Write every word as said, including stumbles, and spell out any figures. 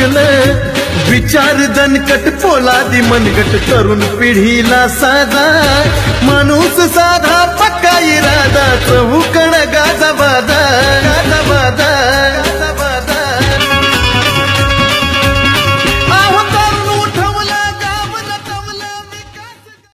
उठलं विचार दणकट पोलादी मनगट तरुण पिढीला साधा माणूस साधा पक्का इरादा चहूकण गाजा बाजा गाजा बाजा